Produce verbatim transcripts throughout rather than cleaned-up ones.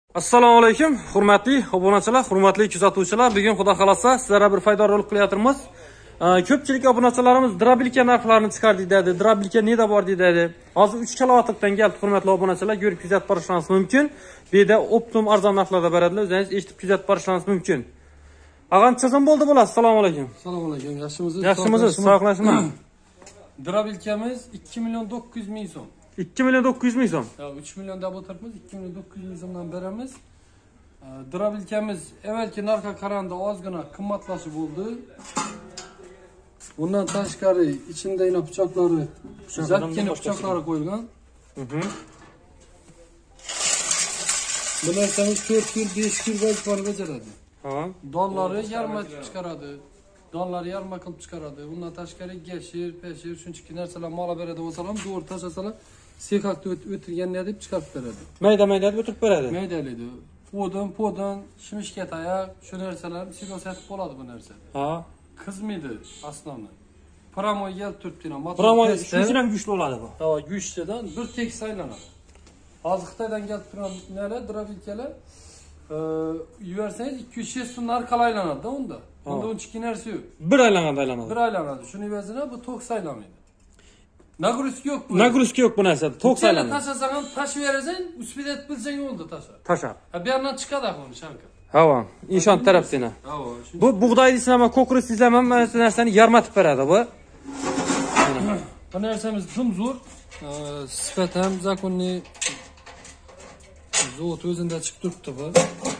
Assalomu alaykum, hurmatli obunachilar, hurmatli kuzatuvchilar. Bugun xudo xolasa sizlarga bir foydali qilyapmiz. Ko'pchilik obunachilarimiz drobilka narxlarini chiqardik dedi. Drobilka neda bor dedi. Hozir uch kilovatlikdan keldi, hurmatli obunachilar, ko'rib kuzatib borishingiz mumkin. Bu yerda optimum arzon narxlarda beradilar, o'zingiz eshitib kuzatib borishingiz mumkin. Ag'am chizim bo'ldi bo'lasiz. Assalomu alaykum. Assalomu alaykum. Yaxshimisiz? Yaxshimisiz? Sog'lashmi? Drobilkamiz ikki million to'qqiz yuz ming so'm. ikki million to'qqiz yuz ming so'm. Ya uch million deb o'tiribmiz, ikki million to'qqiz yuz ming so'mdan beramiz. Drobilkamiz evvelki narxga qaraganda ozgina qimmatlashib bo'ldi. Bundan tashqari ichida yana pichoqlari, zakkina pichoqlari qo'yilgan. Mhm. Bu narsamiz to'rt yil, besh yil vazifani bajaradi. Ha. Donlari yarma chiqaradi. Donlari yarma qilib chiqaradi. Undan tashqari gashir, peshir, shunchaki narsalar mola beradi bo'lsalar, to'g'ri tashlasalar, sekakda o'tirganlar deb chiqarib beradi. Mayda-mayda deb o'tirib beradi. Maydalaydi. Podon, podon, shimishga tayoq, shu narsalar sirosatib bo'ladi bu narsa. Ha. Qizmaydi aslında. Pramoy yel turibdi. Pramoy shuncha ham kuchli bo'ladi bu. Ha, kuchlidan bir tek saylanadi. Hozir Xitoydan kelib turgan nelar, drobilkalar yuvarsangiz ikki yuz besh so'm narxga aylanadi unda. Unda unchaki narsa yo'q. Bir aylanadi, aylanadi. Bir aylanadi. Shuni o'zini bu to'q saylamaydi. Nagruska yo'q bu. Nagruska yo'q bu narsada. To'q saylanadi. Tashlasang ham tashib berasan, ustidan bilsang bo'ldi tashla. Tashab. Ha, bu yerdan chiqadi uni shanka. Ha, inshon tarafdan. Ha, bu bug'doy deysizlarmi, ko'kris deysizlarmi, mana shu narsani yarmatib beradi bu. Bu narsamiz zum zo'r. Sifat ham zakonniy zo't o'zida chiqib turibdi bu.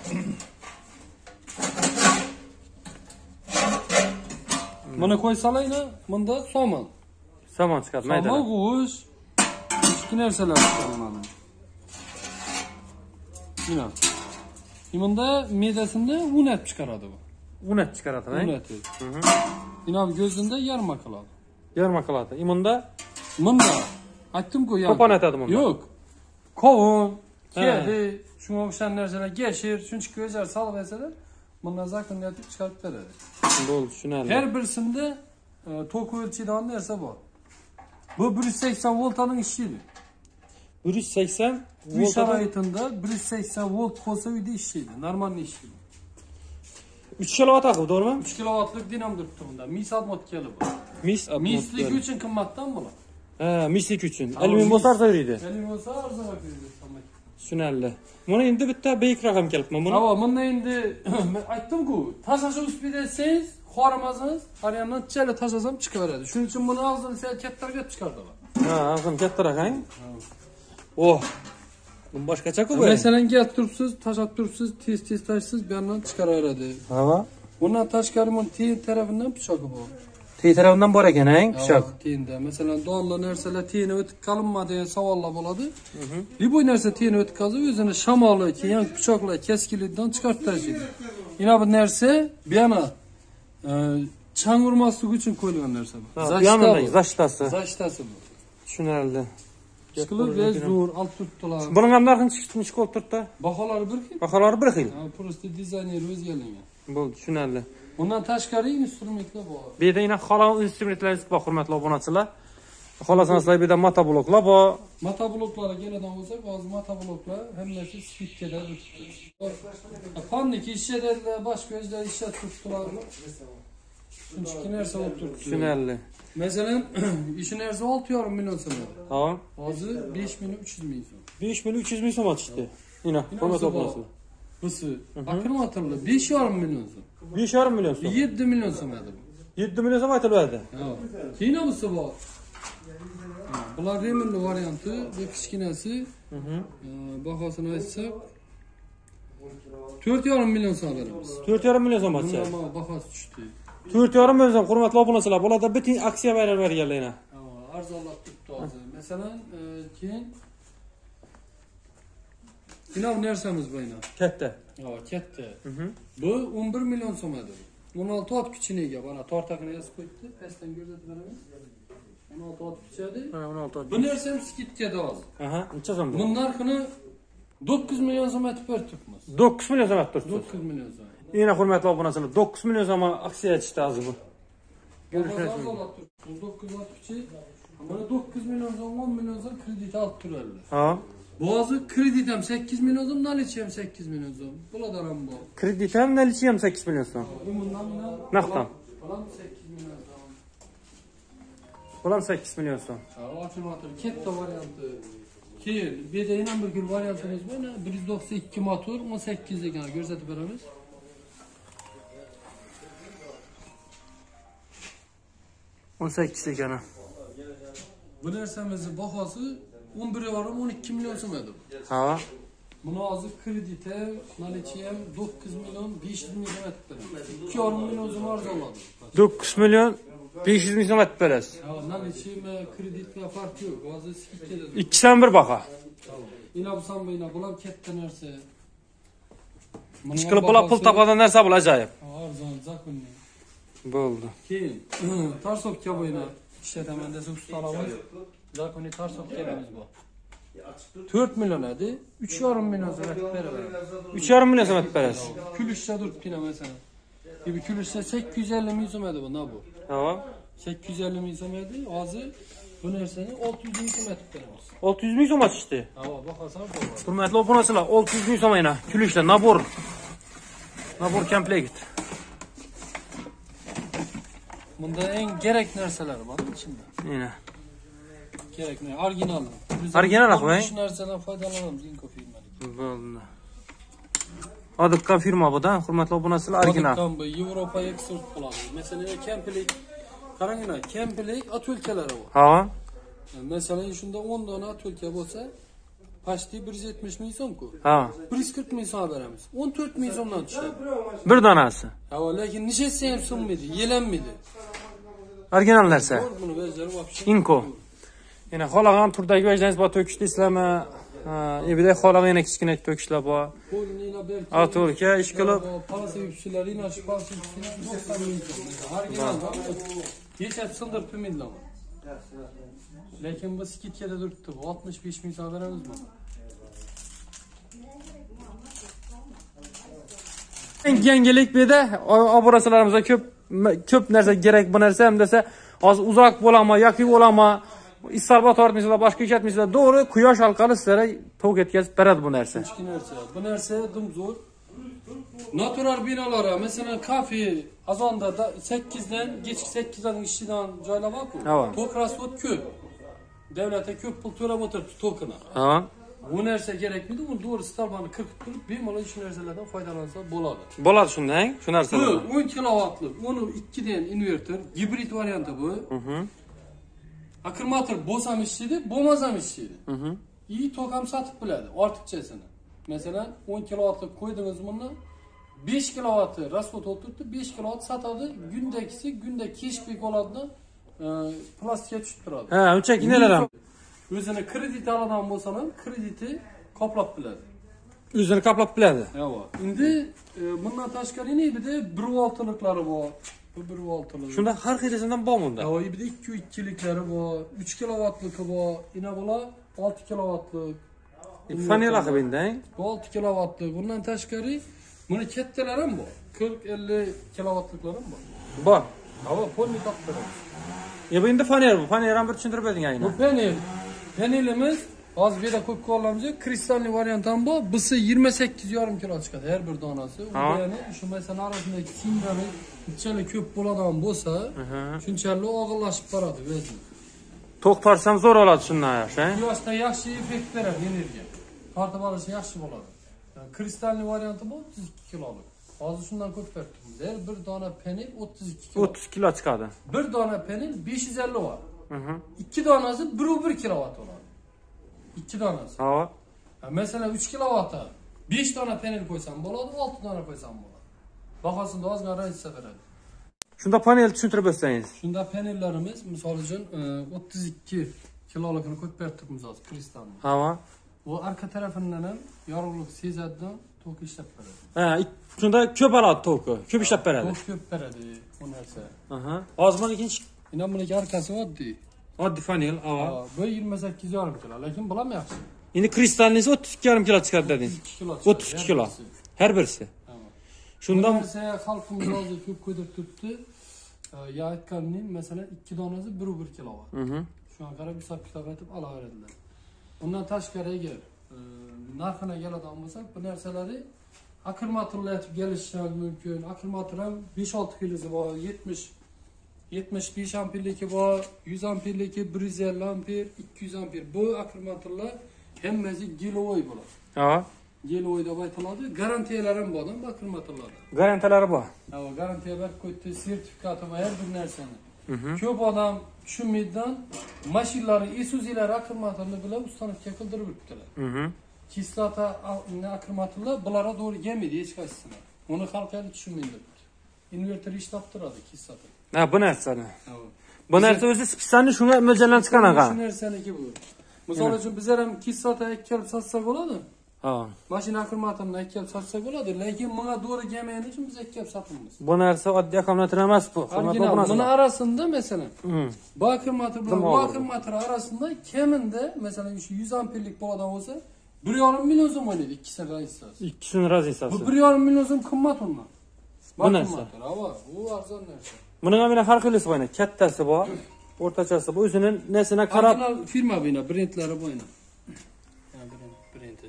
Mana qo'ysalayni, bunda somon. Somon chiqadi, mayda. Somon, g'ush, kichik narsalar chiqadi mana. Mana. Bunda me'dasini unat chiqaradi bu. Unat chiqaradi, ha? Unat. Mhm. Inob ko'zinda yarma qiladi. Yarma qiladi. Bunda bunda aytdim-ku, yo'q. Qo'pon aytadi bunda. Yo'q. Qovun, kedi, shunga o'xshagan narsalar, gashir, shunchaki o'zar solib bersalar, bundan zakoniyatib chiqarib beradi. Bo'ldi, tushunarli. Har birisida tok o'lchaydigan narsa bor. Bu bir yuz sakson voltning ishlaydi. bir yuz sakson uy sharoitida bir yuz sakson volt bo'lsa uyda ishlaydi, normal ishlaydi. uch kilovat aqib, to'g'rimi? uch kilovatlik dinam turibdi bunda. Mis admot kelib bu. Mis admot. Mislik uchun qimmatdan bular. Ha, mislik uchun. Alyumin bo'lsa arzon yuradi. Alyumin bo'lsa arzon yuradi. Tushunarli. Mana endi bitta beyikroq ham kelibman buni. Ha, bunda endi aytdim-ku, tashlash ustida etsangiz, xorimasangiz, qarayamdan chala tashlasam chiqaveradi. Shuning uchun buni og'zini sal kattaroq chiqardilar. Ha, og'zim kattaroq, ha? Oh. Bu boshqacha-ku bu. Masalan, kelib turibsiz, tashlab turibsiz, tez-tez tashlaysiz, bu yerdan chiqaraveradi. Ha. Bundan tashqari men teng tarafidan pichoqi bor. Teng tarafidan bor ekan, ha, pichoq. Tengda. Masalan, donli narsalar tengni o'tib qalinma degan savollar bo'ladi. Liboy narsa tengni o'tib qolsa, o'zini shamoli, keyin pichoqlar keskinlikdan chiqarib tashlaydi. Yana bir narsa, bu yana chang urmaslik uchun qo'yilgan narsa bu. Zashta, zashtasi. Zashtasi bu. Tushunarli. Chiqilib ve zo'r olib turibdilar. Buning ham narxini chiqishni qo'yib turibdi. Baholari bir xil. Baholari bir xil. Ha, prosta dizayneri o'zgarlangan. Bo'ldi, tushunarli. Bundan tashqari instrumentlar bor. Bu yerda yana xolos instrumentlaringiz bor, hurmatli obunachilar. Xolasanizlar, bu yerda motobloklar bor. Motobloklarga keladigan bo'lsak, hozir motobloklar hammasi spidkada turibdi. Fanniki ishchilar boshqa o'zlari ishlatib turibdilar. Shunchaki narsa bo'lib turibdi. Tushunarli. Masalan, ishi narsa olti yarim million so'm. Ha. Hozir besh million uch yuz ming so'm. besh million uch yuz ming so'm chiqdi. Ina, hurmatli obunachilar. Busi akkumulyatorlar besh yarim million so'm. besh yarim million so'm. yetti million so'm edi bu. yetti million so'm aytiladi. Ha. Keyin busi bor. Bular remenli varianti, bu kichkinasi. Mhm. Bahosini aytsak to'rt yarim million so'm beramiz. to'rt yarim million so'm bo'lsa. Mana bahosi tushdi. to'rt yarim million so'm, hurmatli obunachilar. Bularda bitin aksiya bayram berganlar. Ha, arzonlab turibdi hozir. Masalan, keyin final narsamiz bu yana. Katta. Ha, katta. Bu o'n bir million so'm edi. o'n olti ot kuchiniga, mana tortaqini yasib qo'yibdi. Pastdan ko'rsatib beraman. o'n olti ot kuchadi. Ha, o'n olti ot. Bu narsam skidkada hozir. Aha, necha so'm bu? Bunun narxini to'qqiz million so'm aytib beribmiz. to'qqiz million so'm aytib turibsiz. to'qqiz million so'm. Yana hurmatli obunachilar, to'qqiz million so'm aksiya aytishdi hozir bu. Ko'rishingiz mumkin. to'qqiz ot kuchi, mana to'qqiz million so'm, o'n million so'm kredit olib turadilar. Ha. Boğazı kredit hem sekiz milyon so'm, nalichi hem sekiz milyon so'm. Bulardan ham bor. Kredit ham, nalichi ham sekiz milyon so'm. Bundan bundan. Naqddan. Bular sekiz milyon so'm. Bular sekiz milyon so'm. Ha, ochilmoqda katta varianti. Keyin, bu yerda yana bir gul variantimiz bor. bir yuz to'qson ikki motor, o'n sakkiz ekan, ko'rsatib beramiz. o'n sakkiz ekan. Bu narsamizni bahosi o'n bir yarim o'n ikki milyon so'm edi. Ha. Buni hozir krediti, nalichi ham to'qqiz milyon besh yuz ming so'm etib beradi. ikki yarim milyon so'm arzonladi. to'qqiz milyon besh yuz ming so'm etib berasiz. Ha, nalichi va kreditga farq yo'q. Hozir skidkada. ikkisidan bir baho. Ina bu sam ina bular katta narsa. Ishqilib bular pul topadigan narsa bu ajoyib. Arzon, zakonniy. Bo'ldi. Keyin tarsofka bo'yna ishlataman desa ustalarimiz zakonniy tarsofkalarimiz bor. to'rt milyon edi, uch yarim milyon so'm etib beraveradi. uch yarim milyon so'm etib berasiz. Kulishda turibgina masalan. Bu kulishda sakkiz yuz ellik ming so'm edi bu, na bu. Ha. sakkiz yuz ellik ming so'm edi. Hozir bu narsani olti yuz ming so'm etib beramiz. olti yuz ming so'm ochishdi. Ha, bahosam bor. Hurmatli obunachilar, olti yuz ming so'm yana. Kulishda nabor. Nabor komplekt. Bunda eng kerak narsalar bor ichida. Mana. Kerak ne? Original. Original aqmay? Shu narsadan foydalanamiz Inko firmalik. Bo'ldi. Odikka firma bu-da, hurmatli obunachilar, original. Odikkan bu Yevropa eksport qiladi. Masalan, kemplik, qaranglar, kemplik atölkalari bor. Ha. Masalan, shunda o'n dona atölka bo'lsa, pashti bir yuz yetmish ming so'm-ku. Ha. bir yuz qirq ming so'm beramiz. o'n to'rt ming so'mdan tushadi. Bir donasi. Ha, lekin nechasi ham so'mmaydi, yelanmaydi. Original narsa. Bor buni bajarib olishim. Inko. Yana xohlagan turdagi vajdangiz bor to'kishlaysizlarmi? Ha, evida xohlagan yana kichkina to'kishlar bor. Qo'lninglar berib. Avtorga ish qilib, Palasevchilar, inash palasevchilar to'qson ming so'm. Original. Yechab sindirib bilmaydilar. Lekin bu skidkada turibdi. oltmish besh ming so'm beramizmi? Yangilik bu yerda obunachilarimizga ko'p ko'p narsa kerak bu narsa ham desa, hozir uzoq bo'lama yoki bo'lama, istalba tortmaysizlar, boshqa ishlatmaysizlar, to'g'ri quyosh orqali sizlarga tok yetkazib beradi bu narsa. Kichkina narsa. Bu narsa dumzo'r. Natural binolar, masalan, kafe azonda sakkiz dan, kechki sakkiz dan ishidan joylab olku. Tok rasvot ko'p. Davlatga ko'p pul to'lab o'tiribdi tokini. Ha. Bu narsa kerakmidi? Uni to'g'ri istalbani kirib turib, bemalol shu narsalardan foydalansa bo'ladi. Bo'ladi shunday, shu narsalar. Bu o'n kilovatlik, o'n ikki dan inverter, gibrid varianti bu. Mhm. Akkumulyator bo'lsam ishlaydi, bo'lmasam ishlaydi. Mhm. I tok ham sotib biladi, ortiqchasini. Masalan, o'n kilovatlik qo'ydingiz buni, besh kilovat rasvot o'tiribdi, besh kilovat sotadi, gundagisi gunda kechki bo'ladi, plastikka tushib turadi. Ha, unchakinalar ham. O'zini kredit oladigan bo'lsa ham, krediti qoplab biladi. O'zini qoplab biladi. Yo'q. Endi bundan tashqari ne bir de bir voltliklari bor. Bu bir voltlik. Shunda har xilisidan bor bunda. Yo'q, bir de ikki yuz ikki-liklari bor, uch kilovatligi bor, ina bo'lar olti kilovatlik. Fanela qilibding. Bu olti kilovatlik. Bundan tashqari buni kattalari ham bor. qirq ellik kilovatliklari ham bor. Bor. Havo polni taqdiramiz. E bu endi fanel bu. Fanel ham bir tushuntirib bering aynan. Bu panel. Panelimiz hozir bu yerda ko'p ko'ramiz, kristalli variant ham bor. Bisi yigirma sakkiz yarim kilo chiqadi har bir donasi. Ya'ni shu masalan orasindagi sindrali qanchalik ko'p bo'ladigan bo'lsa, shunchalik og'irlashib boradi o'zi. To'xtarsam zo'r oladi shundan yaxshi. Quyoshda yaxshi effekt beradi energiya. Tortib olishi yaxshi bo'ladi. Kristalli varianti bu o'ttiz ikki kilolik. Hozir shundan ko'p beribmiz. Har bir dona panel o'ttiz ikki kilo. o'ttiz kilo chiqadi. Bir dona panel besh yuz ellik var. Mhm. ikki donasi bir bir kilovat bo'ladi. ikki donasi. Ha. Masalan uch kilovata besh dona panel qo'ysam bo'ladi, olti dona qo'ysam bo'ladi. Bahosini ozgina raziysa beradi. Shunda panel tushuntirib bersangiz. Shunda panellarimiz misol uchun o'ttiz ikki kilolikni ko'p beribmiz hozir kristalni. Ha. Bu arka tarafidan ham yorug'lik sezadidan tok ishlab beradi. Ha, shunda ko'p oladi toki, ko'p ishlab beradi. Tok ko'p beradi bu narsa. Aha. Hozir mana ikkinchi Ina buniki arkasi oddiy. oddiy fanel, ha. Bu yigirma sakkiz yarim kilo, lekin bular yaxshi. Endi kristalningiz o'ttiz ikki yarim kilo chiqadi dedingiz. o'ttiz ikki kilo. o'ttiz ikki kilo. Har birisi. Shundan esa xalqimiz hozir ko'p qo'ydirib turibdi. Ya aytganim, masalan, ikki donasi bir bir kilovat. Mhm. Shunga qarab hisob kitob etib olaveradilar. Undan tashqari agar narxına keladigan bo'lsak, bu narsalarni akkumulyatorlar yetib kelishi mumkin. Akkumulyator ham besh olti kilosi bor, yetmish yetmish besh amperligi bor, yuz amperligi, bir yuz ellik amper, ikki yuz amper. Bu akkumulyatorlar hammasi gilovoy bo'ladi. Ha. Gilovoy deb aytiladi. Garantiyalar ham bor bu akkumulyatorlarda. Garantiyalari bor. Ha, garantiya berib qo'ydi, sertifikati va har bir narsani. Ko'p odam tushunmaydidan mashinalar, Isuzu'lar akkumulyatorni bilan ustanovka qildirib yuribdilar. Mhm. Kislota akkumulyatorlar bularga to'g'ri kelmaydi hech qaysisini. Uni xalq hali tushunmaydi. Inverter ishlab turadi kislota. Ha, bu narsani. Bu narsa o'zi spitsani shunga mo'ljallanib chiqqan ekan. Shu narsaniki bu. Misol uchun bizlar ham kislota ikkilib satsak bo'ladi. Ha. Mashina akkumulyatorni ikkilib satsak bo'ladi, lekin menga to'g'ri kelmagani uchun biz ikkilib sotamiz. Bu narsa oddiy akkumulyator emas bu. Buni arasında masalan, bu akkumulyator bilan bu akkumulyator arasında keminde masalan shu yuz amperlik bo'ladigan bo'lsa, bir yarim million so'm o'ynaydi ikkisini raziyasi. İkisinin raziyasi. Bu bir yarim million so'm qimmat undan. Bu narsa. Ha, bu arzon narsa. Buning ham farqlisi bor. Kattasi bor, o'rtachasi bor. O'zining nesini qarab firma bina, brendlari bor. Ha, brend, brendi.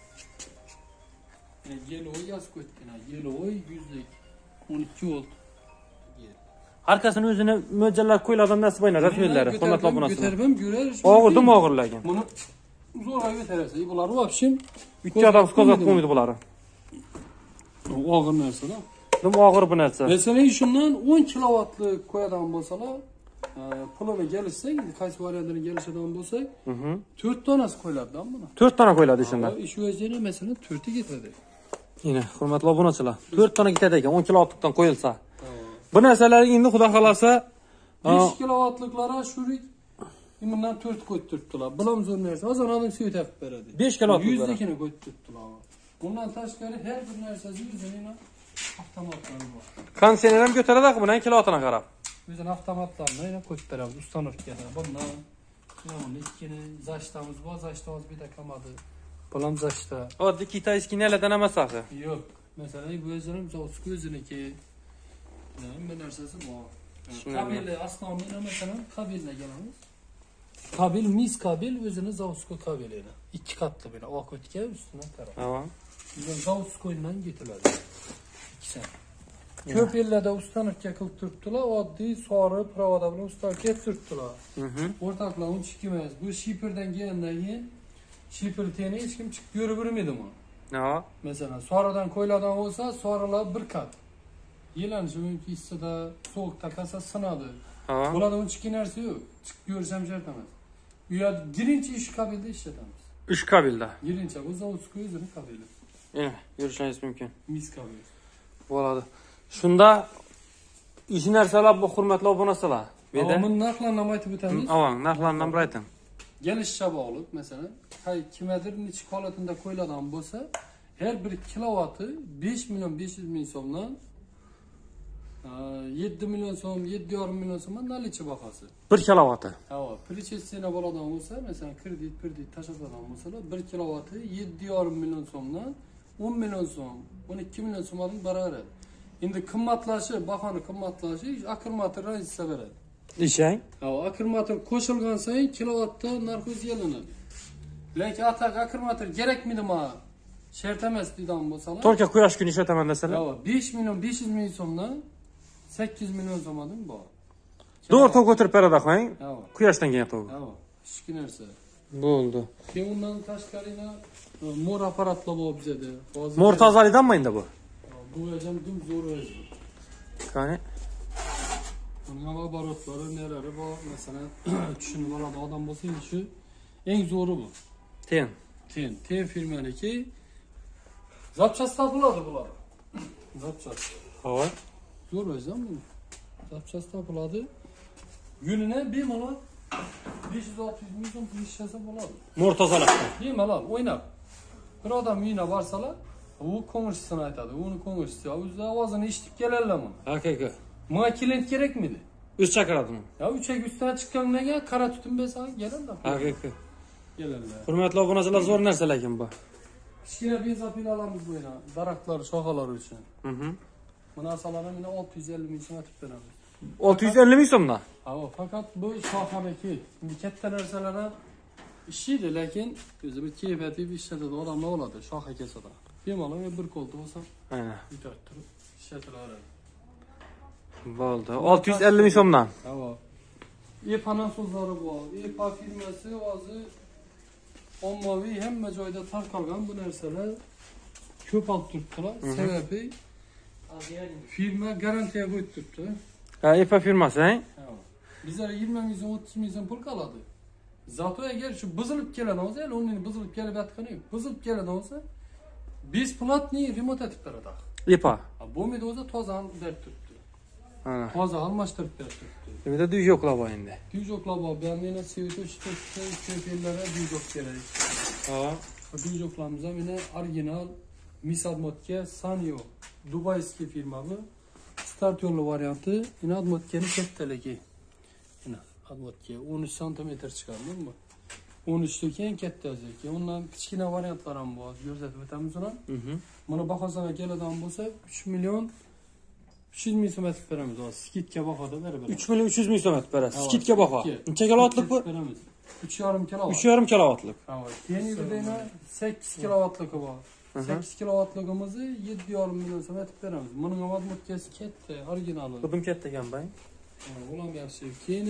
Yeloy yozib qo'yibdi. Yeloy yuzlik o'n ikki volt. Arkasini o'zini mo'ljallab qo'yiladigan narsa bor, rasmiylarga, hurmatli obunachilar. Ko'tarib yurar. Og'ir, dim og'ir lekin. Buni zo'rg'a ko'tarasiz. Bular vobshim ikki odam qozib qo'ymaydi bular. Og'ir narsa-da. Dim og'ir bu narsa. Masalan, shundan o'n kilovatlik qo'yadigan bo'lsalar, pulini kelishsak, qaysi variantini kelishadigan bo'lsak, to'rt donasi qo'yiladi-da buni. to'rt dona qo'yiladi shunda. Ish o'zini masalan to'rt ta ketadi. Yine hurmatli obunachilar, to'rt dona ketadi ekan o'n kilovatlikdan qo'yilsa. Bu narsalar endi xudo xolasa besh kilovatliklari shurik bundan to'rt qo'yib turibdilar. Bilam zo'r narsa. Hozir odam suv taqib beradi. besh kilovatlik. yuzlikini qo'yib turibdilar. Bundan tashqari har bir narsasi o'zining avtomatlari bor. Kondisioner ham ko'taradi bundan kilovatini qarab. O'zining avtomatlarini yana qo'yib beramiz ustanovkaga. Bundan yana ikkini zashtamiz bor, zashtamiz bitta qolmadi. Bilam zashta. Oddiy kitayskiy neladan emas axir. Yo'q. Masalan, bu o'zining zavod o'ziniki nima narsasi bor. Kabelni asnomini masalan kabelga kelamiz. Kabel mis kabel o'zini zavodga kabeli. ikki qatli bina oq o'tga ustidan taraf. Ha. Bizning zavoddan ketiladi. Ikkisi. Ko'p yillarda ustanovka qilib turibdilar, oddiy sori provoda bilan ustanovka turibdilar. Mhm. O'rtoqlar uncha emas. Bu shiperdan kelgandan keyin shiper teni hech kim chiqib yuravermaydi buni. Ha. Masalan, soridan qo'yiladigan bo'lsa, sorilar bir kat. Yelanishi mumkin hissada sovuqda qolsa sinadi. Bularda uncha narsa yo'q. Chiqib ko'rsam shart emas. Bu yerda birinchi ish kabelda ishlatamiz. Ish kabelda. Birinchi bu zavodskiy o'zini kabeli. Eh, ko'rishingiz mumkin. Mis kabel. Bo'ladi. Shunda ish narsalar bu hurmatli obunachilar. Bu yerda buni narxlarini ham aytib o'tamiz. Avang, narxlarini ham ayting. Gelishga bog'liq, masalan, kimgadir necha holatida qo'yiladigan bo'lsa, har bir kilovati besh million besh yuz ming so'mdan yetti million so'm, yetti yarim million so'm nalichi bahasi. bir kilovati. Ha, prechesina bo'ladigan bo'lsa, masalan, kredit, kredit tashadigan bo'lsalar, bir kilovati yetti yarim million so'mdan o'n million so'm, o'n ikki million so'mdan baravar. Endi qimmatlashi, bahoni qimmatlashi akkumulyator raziyasi beradi. Ishang? Ha, akkumulyator qo'shilgan sayin kilovatda narx o'zgaradi. Lekin atak akkumulyator kerakmidimi? Shart emas degan bo'lsalar. To'rtta quyosh kuni ishlataman desalar. Ha, besh million besh yuz ming so'mdan sakkiz million so'mdan bor. To'g'ri to'g o'tirib beradi qo'ying. Quyoshdan kelgan to'g. Ha, kichik narsa. Bo'ldi. Keyin undan tashqarida mo'r apparatlar bor bizda. Hozir mo'r tozalaydimi endi bu? Bu ham dum zo'r o'zi. Qani? Bunga oborotlari nelari bor, masalan, tushunib oladi odam bo'lsa, shu eng zo'ri bu. Ten. Ten, ten firmaniki zapchasta bo'ladi bular. Zapchasta. Ho'y. Zo'r o'zi ham bu. Zapchasta bo'ladi. Günine bemalol besh yuz olti yuz ming so'm pul ishlasa bo'ladi. Mo'r tozalashda. Bemalol o'ynab. Bir odam uyina borsalar, u ko'ngilchisini aytadi, uni ko'ngilchisi o'zi ovozini eshitib keladilar. Haqiqat. Menga klient kerakmidi? O'z chaqiradimi? Ya uchak ustidan chiqqandan keyin qara tutun bersa keladi. Haqiqat. Keladi. Hurmatli obunachilar, zo'r narsa lekin bu. Kichkina benzapil olamiz bu yerda, daraxtlar, shoxalari uchun. Mhm. Bu narsalarni men olti yuz ellik ming so'm aytib beramiz. olti yuz ellik ming so'mdan? Ha, faqat bu shoxaniki. Endi katta narsalar ham İşiydi lakin o'zi bir keyfiyatli bir ishlatadi odamlar oladi shoxa kesada. Bemalol bir qo'lda bo'lsa, Aynen. yutarib turib ishlatilaveradi. Bo'ldi. olti yuz ellik ming so'mdan. Ha. EPA'nın so'zlari bor. EPA firmasi hozir ommaviy hamma joyda tarqalgan bu narsalar ko'p olib turibdilar. Sababi firma garantiya qo'yib turibdi. Ha, EPA firmasi, ha? Bizlar yigirma ming so'm, o'ttiz ming so'm pul qoladi. Zato agar shu buzilib keladi bo'lsa, ya'ni uning buzilib kelib yotgani, buzilib keladi bo'lsa, besplatniy remont etib beradi. EPA. Bo'lmaydi o'zi toza berib turibdi. Ha. Toza almashtirib berib turibdi. Bir de düz yoklar var endi. Düz yoklar var. Ben yine seviyede işte köpeklere düz yok gerek. Ha. Düz yoklarımıza yine orijinal Misad Motke Sanyo Dubayski firma bu. Start yolu varyantı. Yine Admotke'nin ketteleki. Yine Admotke on üç santimetre çıkarmıyor mu? on üçteki en kettezeki. Ondan küçükine varyantlar ham var. Gözetip ötemiz ona. Hı hı. Bana bakarsan geleden olsa üç milyon üç yüz ming so'm etib beramiz. O skidga bahoda berib beramiz. üç milyon üç yüz ming so'm etib berasiz. Skidga baho. Necha kilovatlik bu? uch yarim kilovat. uch yarim kilovatlik. Evet. Yeni ürünü sakkiz kilovatlik var. sakkiz kilovatligimizni yetti yarim million so'm etib beramiz. Buning avtomatikasi katta, originali. Bugün katta ekan bay. Ulam yaxshi. Keyin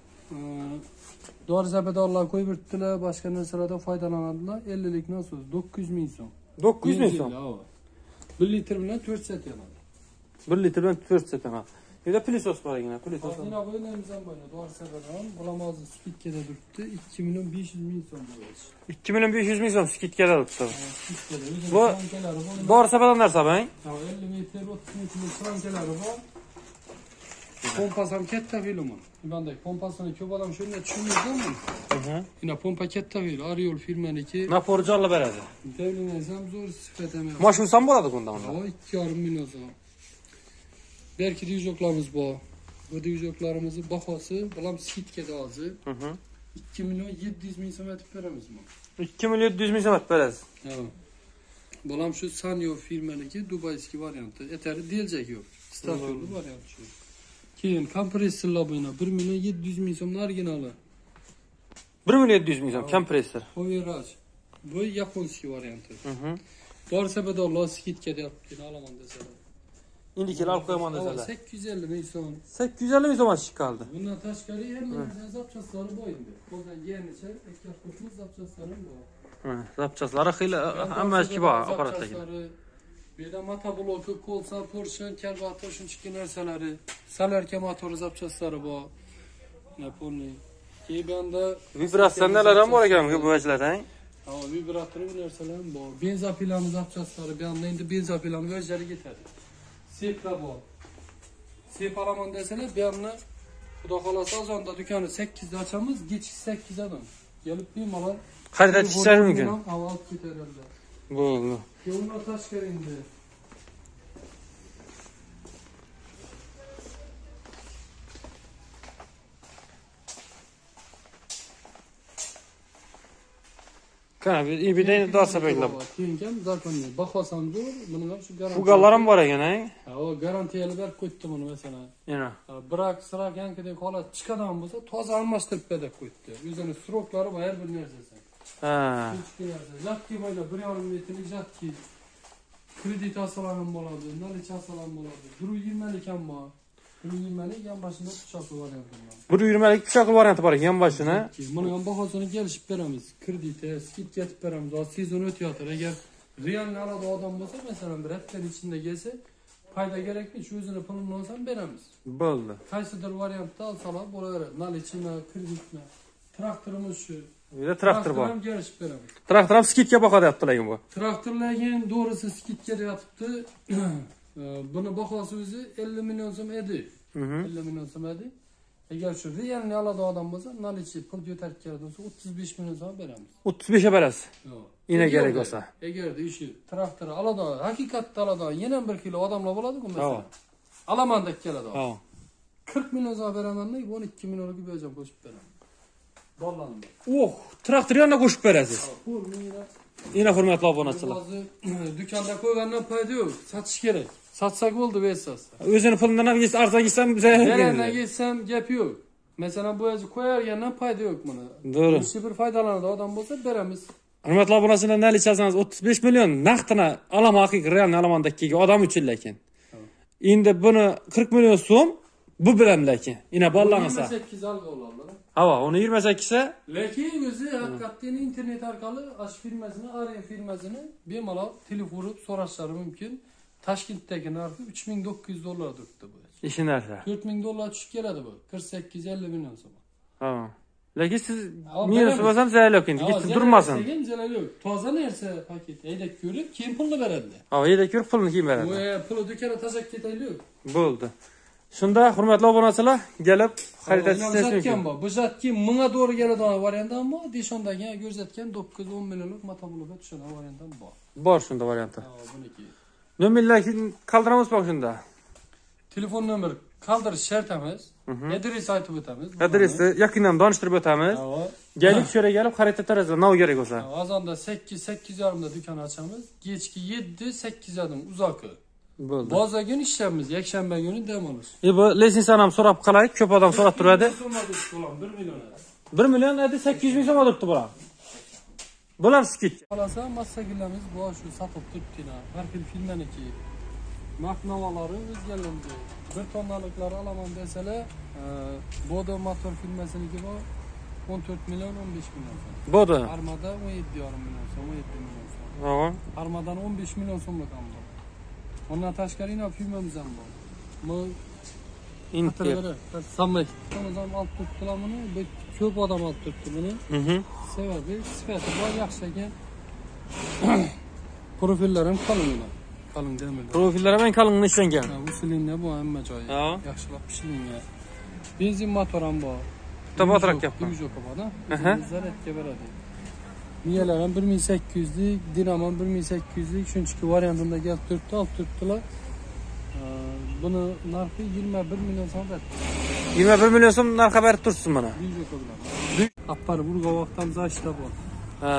dori zabadorlar qo'yib yuribdilar, boshqa narsalardan foydalanadilar. ellik dan so'z dokuz yuz ming so'm. dokuz yuz ming so'm. bir litr bilan to'rt set yanadi. bir litr bilan to'rt set yanadi. Bir de pilisos var yine. Pilisos. Yine bu önemliden böyle. Dori zabador. Bulamazdı skidkada duribdi. ikki million besh yuz ming so'm bo'lishi. ikki million besh yuz ming so'm skidkada turibdi. Bu dori sabador narsa bay. ellik metr, o'ttiz metr frankalari bor. Pompas ham katta filmi. Bunday pompasini ko'p odam shunday tushunmaydi-ku. Hı. Yine pompa katta fil. Ariol firmaniki. Napor jarla beradi. Devlinaysam zo'r sifat emas. Mashhursan bo'ladi bunda unda. Ha, ikki yarim million so'm. Belki dijoklarimiz bor. Bu dijoklarimizni bahosi bilan skidkada hozir. Hı hı. ikki million yetti yuz ming so'm etib beramizmi? ikki million yetti yuz ming so'm etib berasiz. Ha. Bulam shu Sanyo firmaniki Dubayski varianti. Etari deljak yo'q. Statyonli variant shu. Keyin kompressorlar buyna bir million yetti yuz ming so'mning originali. bir million yetti yuz ming so'm kompressor. Overaj. Bu yaponskiy varianti. Hı hı. Dori sabadorlar skidkada yapib olaman desalar. İndiki olib qo'yaman desalar. sakkiz yuz ellik ming so'm. sakkiz yuz ellik ming so'm chiqadi. Bundan tashqari hamma zapchastlari bor endi. Qo'ldan kelganicha ehtiyoj qilib zapchastlari bor. Ha, zapchaslari xiyla hammasi bor apparatdagi. Bu yerda motobloki, kolsa, Porsche, karburatör shunchaki narsalari, solarka motori zapchaslari bor. Yaponiya. Keybanda vibratsiyalar ham bor ekan bu vajlarda, ha? Ha, vibrator bu narsalar ham bor. Benzopilani zapchaslari, bu yerda endi benzopilani o'zlari ketadi. Seplar bor. Sep olaman desalar, bu yerni Xudo xolasa azonda do'konni sakkizda ochamiz, kechki sakkizdan. Kelib bemalol xarid etishlari mumkin. Ha, olib ketadilar. Bo'ldi. Yo'lni tashqari endi. Qana bir ibidani dorsa belgilab. Keyingan zakonni bahosan zo'r, buni ham shu garantiya. Fugalar ham bor ekan, ha? Ha, o garantiyali berib qo'ydi buni masalan. Yana. Biroq sirak yankidek holat chiqadigan bo'lsa, toza almashtirib berib qo'ydi. O'zining sroklari bor har bir narsasi. Ha. Jatki bo'ylab bir yarim metrlik jatki. Kredit asalar ham bo'ladi, naliç asalar ham bo'ladi. bir yuz yigirmalik ham bor. bir yuz yigirmalik yan boshida pichoqli varianti bor. bir yuz yigirmalik pichoqli varianti bor ekan yan boshini. Buni ham bahosini kelishib beramiz. Krediti, skidga etib beramiz. Hozir sezon o'tyotir. Agar real nalada odam bo'lsa, masalan, bir haftaning ichida kelsa, payda kerakmi? Shu o'zini pulini olsam beramiz. Bo'ldi. Qaysidir variantda olsalar bo'laveradi. Nalichmi, kreditmi? Traktorimiz shu. Bir de traktor bor. Ham kelishib beramiz. Traktor ham skidga baho deyaptilar bu. Traktorlarga to'g'risi skidga deyapti. Buni bahosi o'zi ellik million so'm edi. ellik million so'm edi. Agar shu realni oladi odam bo'lsa, nalichi pul ko'tarib keladi bo'lsa, o'ttiz besh million so'm beramiz. o'ttiz besh ga berasiz. Yo'q. Ina kerak bo'lsa. Agarda ishi traktor oladi, haqiqatda oladi, yana bir kilo odamlar bo'ladi-ku masalan. Alamandek keladi. Ha. qirq million so'm beraman-da, o'n ikki millionga berjam qo'shib beraman. Dollarni. Oh, traktor yana qo'shib berasiz. Pul mina. Ina hurmatli obunachilar. Hozir do'konda qo'ygandan foyda yo'q, sotish kerak. Sotsak bo'ldi bu esasda. O'zini pulidan ham arzon yesam biza. Yana yesam gap yo'q. Mesela bu yazı koyarken fayda yok buna. Doğru. Bir faydalanır adam olsa beremiz. Hurmatli obunachilar, nali ichasangiz o'ttiz besh million naqdini olaman, haqiqiy real alamandagi odam uchun lekin. Endi buni qirq million so'm bu bilan lekin. Ina bolalansa. yigirma sakkiz algı olarlar. Hava, onu yigirma sakkiz se Lekin o'zi haqiqatdan internet orqali ash firmasini, Arya firmasini bemalol telefon urib so'rashlari mumkin. Toshkentdagi narxi uch ming dokuz yuz dollar turibdi bu. ishi narsa. to'rt ming dollar tushib keladi bu. qirq sakkiz ellik million so'm. Ha. Lekin siz minus bo'lsam zarar yo'q endi, gitib durmasin. Zarar yo'q. Toza narsa paket haydab ko'rib, keyin pulni beradi. Ha, haydab ko'rib pulni keyin beradi. Bu pulni do'kana tashab ketaylik. Bo'ldi. Shunda hurmatli obunachilar, kelib xarita chizishni mumkin. Bu zatki mingga to'g'ri keladigan variant ham bor, deshondagi ko'rsatgan dokuz o'n millionlik motoblokga tushadigan variant ham bor. Bor shunda varianti. Ha, buniki. Nomerlarni qoldiramiz bak shunda. Telefon nomer qoldirish shart emas. Adres aytib o'tamiz. Adresni yaqindan donishtirib o'tamiz. Gelib shura kelib xarita tarazda nav kerak bo'lsa. Azonda sakkiz sakkiz yarim da do'kon ochamiz. Kechki yetti sakkiz yarim uzoqi. Bo'ldi. Bozor kuni ishlaymiz, yakshanba kuni dam olish. E bu lisensiyan ham so'rab qalay, ko'p odam so'rab turadi. bir million. bir million adi sakkiz yuz ming so'm turibdi bular. Bular skit. Qolasa massagilamiz bu shu sotib turibdina. Har xil filmniki. Maqnovalari o'zgarlandi. bir tonnaliklar alaman desalar, Bodo motor firmasiniki bor o'n to'rt million o'n besh million so'm. Bodo. Armada o'n yetti yarim million so'm, o'n yetti million so'm. Ha. Armadan o'n besh million so'mlik ham bor. Ondan tashqari yana firmamiz ham bor. Bu Inter. Samay. Tamam alt tuttular bunu. Ko'p odam olib turibdi buni. Mhm. Sebebi sifati bor, yaxshi ekan. Profillar ham qalin. Qalin demir. Profillar ham qalin ishlangan. Usulingda bu hamma joyi. Ha. Yaxshilab pishirilgan. Benzin motor ham bor. Tabotroq gap. Yujo bor-da. Zaryadga beradi. Miyalar ham bir ming sakkiz yuzlik, dinamo bir ming sakkiz yuzlik, shunchaki variantida kelib turibdi, olib turibdilar. Buni narxi yigirma bir million so'm berdi. yigirma bir million so'm narx berib turibsiz mana. Yujo bilan. Appar burga vaqtdan zashta bor. Ha.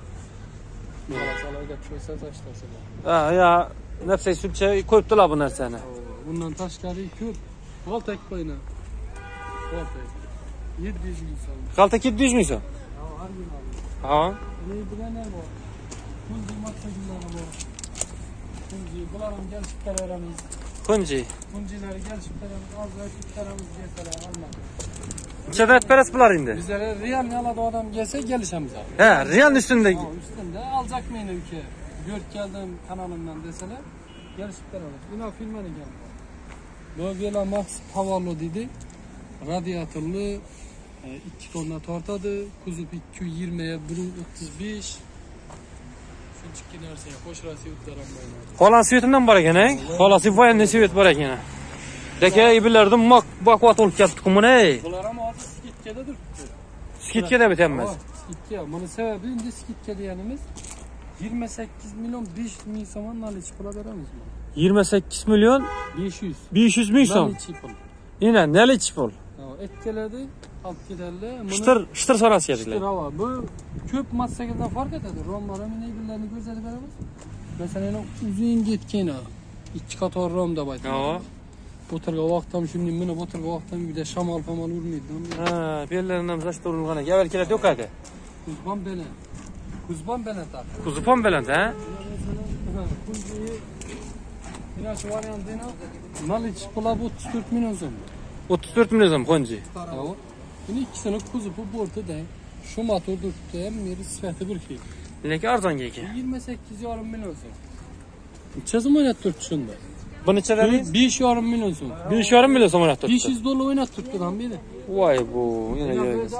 Malasalarga tushsa zashtasi bor. Ha, ya nafsay sulcha qo'yibdilar bu narsani. Bundan tashqari ko'p Qaltak qo'yna. Qaltak. yetti yuz ming so'm. Qaltak yetti yuz ming so'm. Ha, original. Ha. Neydiler bor. Kunji matkazilari bor. Kunji bular ham kelishib taraveramiz. Kunji. Kunjilar kelishib taraveramiz. Azroq tuttaramiz kelsalar almadi. Chadat paras bular endi. Bizlar real aladi odam kelsa kelishamiz. Ha, real üstünde. Ha, üstünde alacak meni uka. Ko'rib keldim kanalimdan desalar kelishib taraveramiz. Ino filmani keldi. Bu Vela Max Havallo dedi. Radiatorli ikki tonna tortadi. Kuzov ikki yuz yigirma bir o'ttiz besh. Shunchaki narsaga qo'sh rasiyotlar ham bor. Qolan suyutimdan bor ekan, ey. Qolasi voyanni suyut bor ekan. Deka ibillardan mak bakvat olib kelibdi kumuni, ey. Bular ham hozir skitkada turibdi. Skitkada bitamaz. Skitka. Buni sababi endi skitka deganimiz yigirma sakkiz million besh yuz ming so'm nalish pul beramiz. yigirma sakkiz million besh yuz. besh yuz ming so'm. Nalish pul. Ina, nalish pul. Ha, etkeladi, olib ketadilar. Shtir, shtir sonasi keraklar. Shtir, bu ko'p massalardan farq etadi. Romlar ham ibillarni ko'rsatib beramiz. Masalan, uzun ketgan ikki qator rom deb aytadi. Ha. O'tirgan vaqtim shunday, meni o'tirgan vaqtim uyda shamol famol urmaydi. Ha, bellaridan zashta urilgan. Gavel keladi yo'q edi. Kuzban bilan. Kuzban bilan taq. Kuzupon bilan, ha? Kunji ina shu variantini nalish pula o'ttiz to'rt million so'm. o'ttiz to'rt million so'm Konji. Ha. Buni ikkisini kuzupi bortida. Shu motor turibdi, ham meri sifati bir xil. Lekin arzonga ekan. yigirma sakkiz yarim million so'm. Necha so'm o'ynab turibdi shunda? Buni necha dedingiz? besh yarim million so'm. besh yarim million so'm turibdi. besh yuz dollar o'ynab turibdi ham beri. Voy bu, yana yo'q.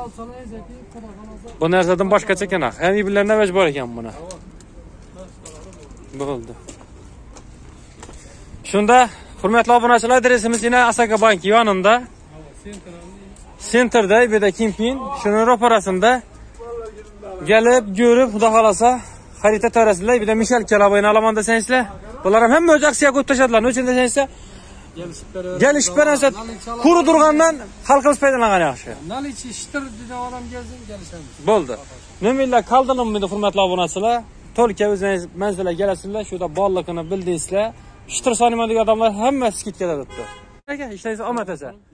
Bu narsadan boshqacha ekan. Ham ibillardan vaj bor ekan buni. Bo'ldi. Shunda hurmatli obunachilar, adresimiz yana Asaka Bank yonida. Sentrda, bu yerda Kimpin, shuni ro'parasida kelib, ko'rib, xudo xolasa, xarita tarasida, bu yerda Mishal Kalaboyni olaman desangizlar, bular ham hamma o'z aksiyaga qo'yib tashadilar. Nechun desangizlar, gelishib berasa, quri turgandan xalqimiz foydalangan yaxshi. Nalichi shtir degan odam kelsin, kelishamiz. Bo'ldi. Nomerlar qoldirilmaydi, hurmatli obunachilar. To'lka o'zingiz manzilga kelasizlar, shu yerda borligini bildingizlar. Shtir sonimadagi odamlar hammasi skitkada turibdi. Aka, ishlaysiz, omad asa.